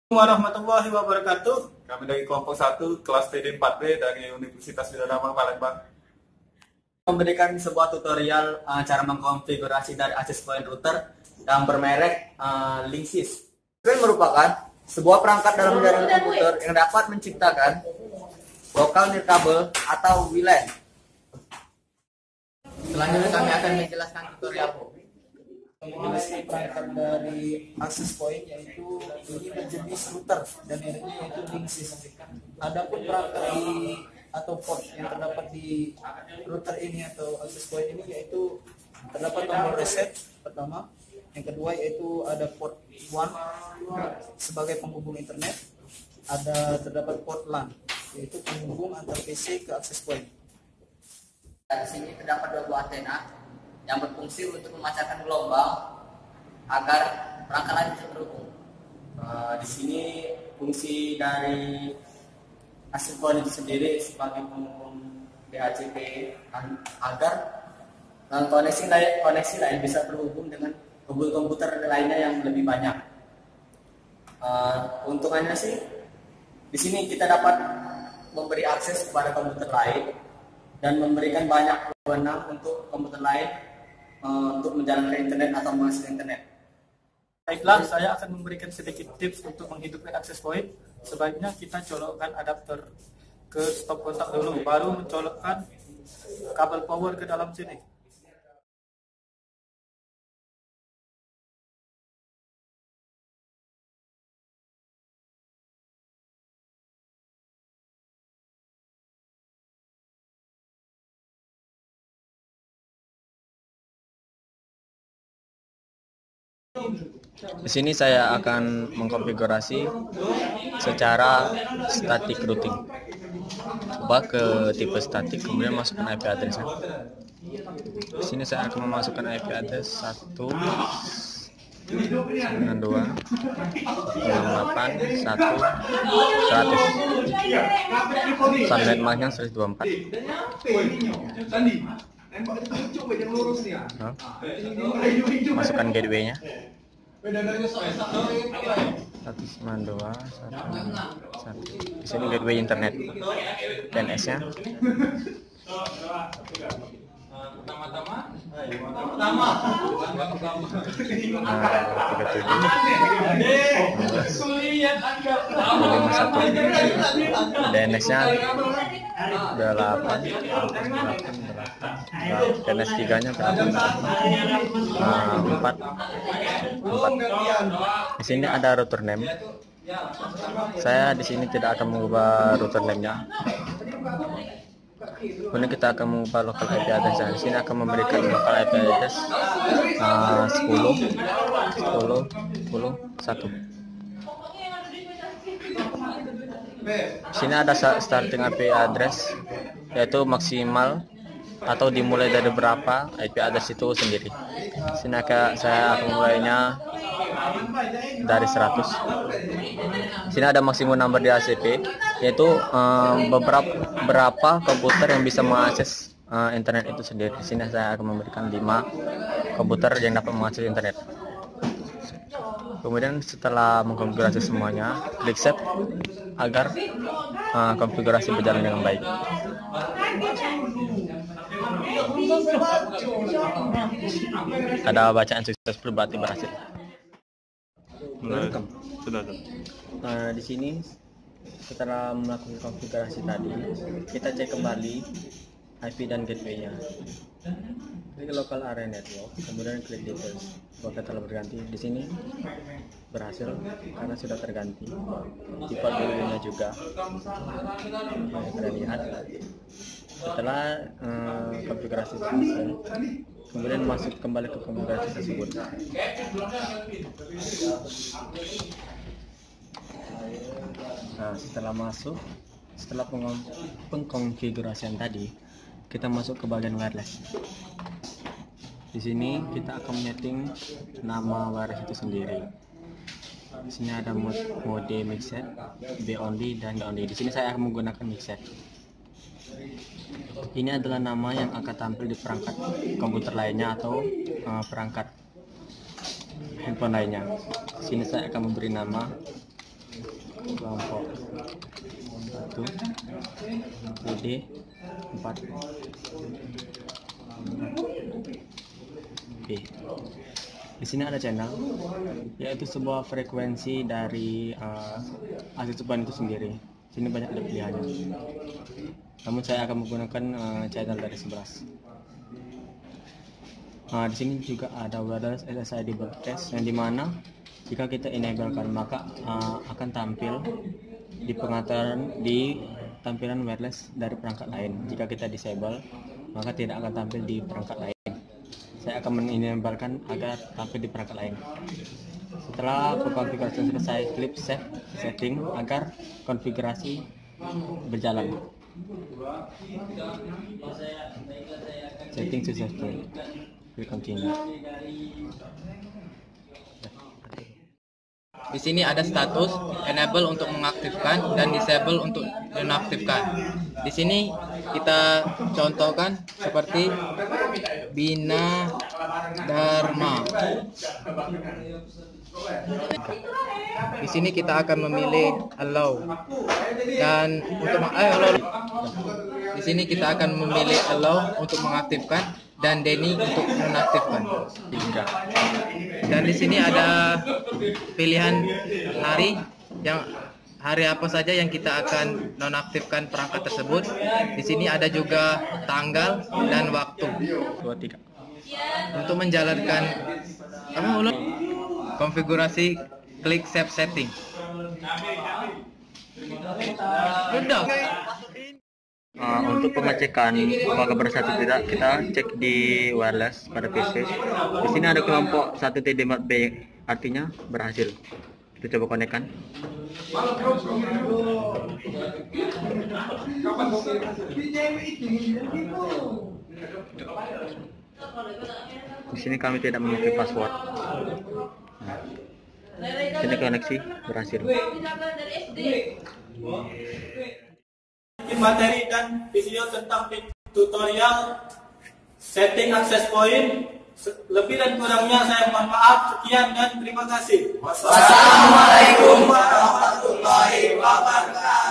Warahmatullahi wabarakatuh. Kami dari kelompok 1 kelas TD4B dari Universitas Widodama Palembang. Memberikan sebuah tutorial cara mengkonfigurasi dari access point router yang bermerek Linksys. Ini merupakan sebuah perangkat dalam jaringan komputer yang dapat menciptakan local nirkabel atau WLAN. Selanjutnya kami akan menjelaskan tutorial. Ini perangkat dari access point, yaitu ini berjenis router dan ini yaitu Linksys. Adapun perangkat atau port yang terdapat di router ini atau access point ini yaitu terdapat tombol reset pertama, yang kedua yaitu ada port 1 sebagai penghubung internet, terdapat port LAN yaitu penghubung antar PC ke access point. Di sini terdapat dua buah antena yang berfungsi untuk memancarkan gelombang agar perangkat lain bisa terhubung. Di sini fungsi dari access point itu sendiri sebagai penghubung DHCP agar koneksi lain bisa terhubung dengan komputer lainnya yang lebih banyak. Keuntungannya sih di sini kita dapat memberi akses kepada komputer lain dan memberikan banyak wewenang untuk komputer lain untuk menjalankan internet atau mengakses internet. Baiklah, saya akan memberikan sedikit tips untuk menghidupkan access point. Sebaiknya kita colokkan adapter ke stop kontak dulu, baru mencolokkan kabel power ke dalam sini. Di sini saya akan mengkonfigurasi secara static routing. Coba ke tipe static, kemudian masukkan IP address. Di sini saya akan memasukkan IP address 192.168.1.100. Subnet marknya 124. Masukkan gateway-nya 192.168.1.100. Di sini gateway internet, DNS-nya. DNS-nya 8 DNS 3-nya 4. Di sini ada router name. Saya di sini tidak akan mengubah router name-nya. Kemudian kita akan mengubah local IP address. Di sini akan memberikan local IP address 10.10.10.1. Di sini ada starting IP address, yaitu maksimal atau dimulai dari berapa IP address itu sendiri. Di sini saya akan mulainya dari 100. Di sini ada maksimum number DHCP, yaitu berapa komputer yang bisa mengakses internet itu sendiri. Di sini saya akan memberikan 5 komputer yang dapat mengakses internet. Kemudian setelah mengkonfigurasi semuanya, klik save agar konfigurasi berjalan dengan baik. Ada bacaan successful, berarti berhasil. Sudah. Di sini setelah melakukan konfigurasi tadi, kita cek kembali IP dan gateway-nya. Klik local area network, kemudian klik details. Apakah telah berganti? Di sini berhasil karena sudah terganti. Tipe gateway-nya juga. Kalian lihat. Setelah konfigurasi selesai, kemudian masuk kembali ke konfigurasi tersebut. Nah, setelah pengkonfigurasian tadi, kita masuk ke bagian wireless. Di sini kita akan menyeting nama wireless itu sendiri. Di sini ada mode mixed, B only dan D only. Di sini saya akan menggunakan mixed. Ini adalah nama yang akan tampil di perangkat komputer lainnya atau perangkat handphone lainnya. Di sini saya akan memberi nama kelompok 1 TD 4 B. Di sini ada channel, yaitu sebuah frekuensi dari akses point itu sendiri. Sini banyak ada pilihannya. Namun saya akan menggunakan channel dari 11. Di sini juga ada wireless SSID broadcast, yang dimana jika kita enablekan maka akan tampil di pengaturan di tampilan wireless dari perangkat lain. Jika kita disable maka tidak akan tampil di perangkat lain. Saya akan menenablekan agar tampil di perangkat lain. Setelah konfigurasi selesai, klik save setting agar konfigurasi berjalan. Setting successful. Klik continue. Di sini ada status enable untuk mengaktifkan dan disable untuk nonaktifkan. Di sini kita contohkan seperti Bina Dharma. Di sini kita akan memilih allow, dan untuk di sini kita akan memilih allow untuk mengaktifkan dan Denny untuk menonaktifkan. Dan di sini ada pilihan hari apa saja yang kita akan nonaktifkan perangkat tersebut. Di sini ada juga tanggal dan waktu. 23. Untuk menjalankan konfigurasi, klik save setting. Udah. Untuk pengecekan apakah bersatu tidak, kita cek di wireless pada PC. Di sini ada kelompok 1 TD4B, artinya berhasil. Kita coba konekkan. Di sini kami tidak memiliki password. Ini koneksi berhasil. Materi dan video tentang tutorial setting access point. Lebih dan kurangnya saya mohon maaf. Sekian dan terima kasih. Wassalamualaikum warahmatullahi wabarakatuh.